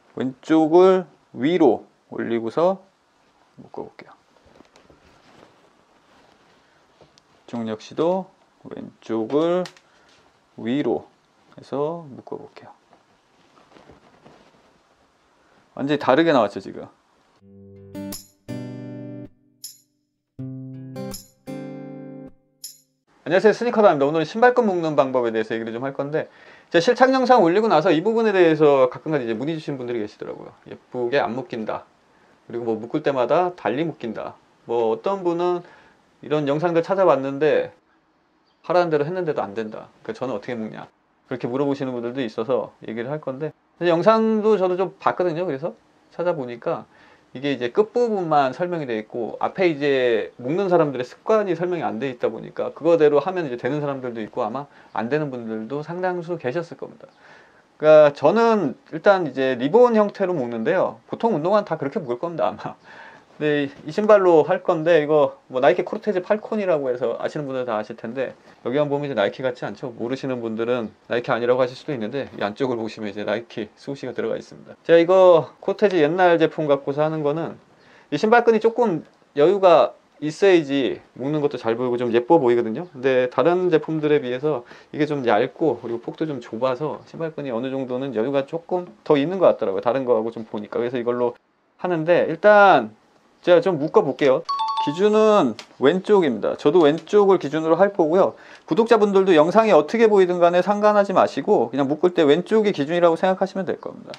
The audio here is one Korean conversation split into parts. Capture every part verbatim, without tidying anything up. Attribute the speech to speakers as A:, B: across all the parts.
A: 왼쪽을 위로 올리고서 묶어볼게요. 이쪽 역시도 왼쪽을 위로 해서 묶어볼게요. 완전히 다르게 나왔죠 지금. 안녕하세요, 스니커다입니다. 오늘은 신발끈 묶는 방법에 대해서 얘기를 좀 할 건데, 제가 실착 영상 올리고 나서 이 부분에 대해서 가끔가다 이제 문의 주신 분들이 계시더라고요. 예쁘게 안 묶인다, 그리고 뭐 묶을 때마다 달리 묶인다, 뭐 어떤 분은 이런 영상들 찾아봤는데 하라는 대로 했는데도 안 된다, 그러니까 저는 어떻게 묶냐, 그렇게 물어보시는 분들도 있어서 얘기를 할 건데, 영상도 저도 좀 봤거든요. 그래서 찾아보니까 이게 이제 끝부분만 설명이 되어 있고 앞에 이제 묶는 사람들의 습관이 설명이 안 되어 있다 보니까 그거대로 하면 이제 되는 사람들도 있고 아마 안 되는 분들도 상당수 계셨을 겁니다. 그러니까 저는 일단 이제 리본 형태로 묶는데요, 보통 운동화는 다 그렇게 묶을 겁니다 아마. 근데 이 신발로 할 건데, 이거 뭐 나이키 코르테즈 팔콘이라고 해서 아시는 분들 다 아실 텐데, 여기만 보면 이제 나이키 같지 않죠? 모르시는 분들은 나이키 아니라고 하실 수도 있는데, 이 안쪽을 보시면 이제 나이키 수시가 들어가 있습니다. 제가 이거 코르테즈 옛날 제품 갖고서 하는 거는, 이 신발끈이 조금 여유가 있어야지 묶는 것도 잘 보이고 좀 예뻐 보이거든요. 근데 다른 제품들에 비해서 이게 좀 얇고 그리고 폭도 좀 좁아서 신발끈이 어느 정도는 여유가 조금 더 있는 것 같더라고요, 다른 거하고 좀 보니까. 그래서 이걸로 하는데, 일단 제가 좀 묶어 볼게요. 기준은 왼쪽입니다. 저도 왼쪽을 기준으로 할 거고요. 구독자분들도 영상이 어떻게 보이든 간에 상관하지 마시고 그냥 묶을 때 왼쪽이 기준이라고 생각하시면 될 겁니다.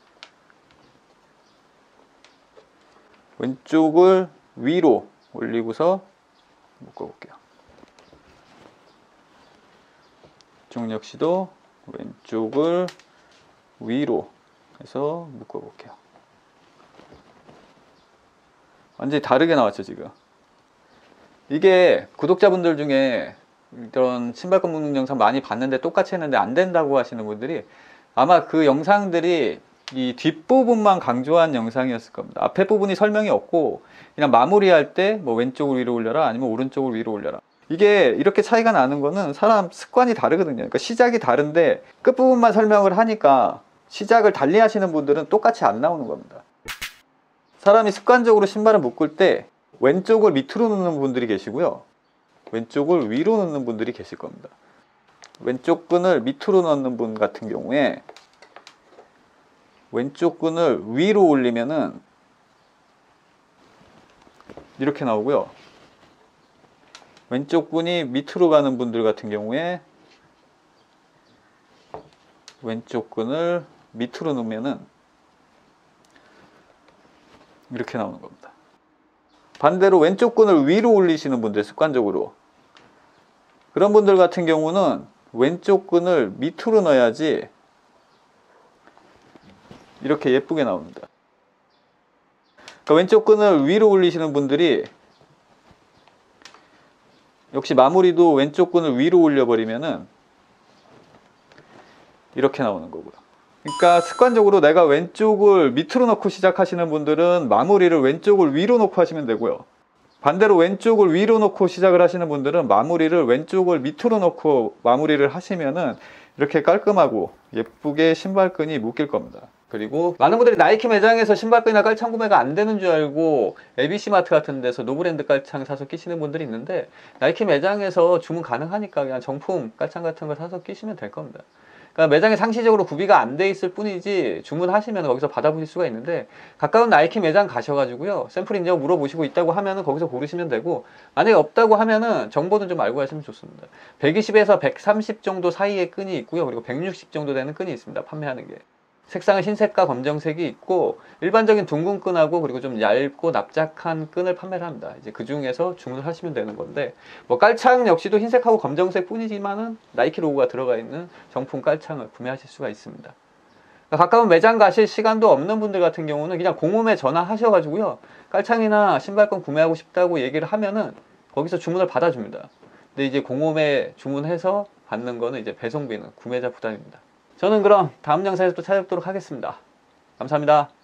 A: 왼쪽을 위로 올리고서 묶어 볼게요. 이쪽 역시도 왼쪽을 위로 해서 묶어 볼게요. 완전히 다르게 나왔죠 지금. 이게 구독자분들 중에 이런 신발끈 묶는 영상 많이 봤는데 똑같이 했는데 안 된다고 하시는 분들이 아마 그 영상들이 이 뒷부분만 강조한 영상이었을 겁니다. 앞에 부분이 설명이 없고 그냥 마무리할 때 뭐 왼쪽을 위로 올려라 아니면 오른쪽을 위로 올려라, 이게 이렇게 차이가 나는 거는 사람 습관이 다르거든요. 그러니까 시작이 다른데 끝부분만 설명을 하니까 시작을 달리 하시는 분들은 똑같이 안 나오는 겁니다. 사람이 습관적으로 신발을 묶을 때 왼쪽을 밑으로 놓는 분들이 계시고요, 왼쪽을 위로 놓는 분들이 계실 겁니다. 왼쪽 끈을 밑으로 넣는 분 같은 경우에 왼쪽 끈을 위로 올리면은 이렇게 나오고요, 왼쪽 끈이 밑으로 가는 분들 같은 경우에 왼쪽 끈을 밑으로 놓으면은 이렇게 나오는 겁니다. 반대로 왼쪽 끈을 위로 올리시는 분들, 습관적으로 그런 분들 같은 경우는 왼쪽 끈을 밑으로 넣어야지 이렇게 예쁘게 나옵니다. 그러니까 왼쪽 끈을 위로 올리시는 분들이 역시 마무리도 왼쪽 끈을 위로 올려버리면은 이렇게 나오는 거고요. 그러니까 습관적으로 내가 왼쪽을 밑으로 놓고 시작하시는 분들은 마무리를 왼쪽을 위로 놓고 하시면 되고요, 반대로 왼쪽을 위로 놓고 시작을 하시는 분들은 마무리를 왼쪽을 밑으로 놓고 마무리를 하시면은 이렇게 깔끔하고 예쁘게 신발끈이 묶일 겁니다. 그리고 많은 분들이 나이키 매장에서 신발끈이나 깔창 구매가 안 되는 줄 알고 에이비씨마트 같은 데서 노브랜드 깔창 사서 끼시는 분들이 있는데, 나이키 매장에서 주문 가능하니까 그냥 정품 깔창 같은 거 사서 끼시면 될 겁니다. 그러니까 매장에 상시적으로 구비가 안 돼 있을 뿐이지 주문하시면 거기서 받아보실 수가 있는데, 가까운 나이키 매장 가셔가지고요, 샘플 인증 물어보시고 있다고 하면은 거기서 고르시면 되고, 만약에 없다고 하면은 정보는 좀 알고 가시면 좋습니다. 백이십에서 백삼십 정도 사이의 끈이 있고요, 그리고 백육십 정도 되는 끈이 있습니다, 판매하는 게. 색상은 흰색과 검정색이 있고 일반적인 둥근 끈하고 그리고 좀 얇고 납작한 끈을 판매를 합니다. 이제 그 중에서 주문을 하시면 되는 건데, 뭐 깔창 역시도 흰색하고 검정색 뿐이지만은 나이키 로고가 들어가 있는 정품 깔창을 구매하실 수가 있습니다. 가까운 매장 가실 시간도 없는 분들 같은 경우는 그냥 공홈에 전화하셔가지고요, 깔창이나 신발끈 구매하고 싶다고 얘기를 하면은 거기서 주문을 받아줍니다. 근데 이제 공홈에 주문해서 받는 거는 이제 배송비는 구매자 부담입니다. 저는 그럼 다음 영상에서 또 찾아뵙도록 하겠습니다. 감사합니다.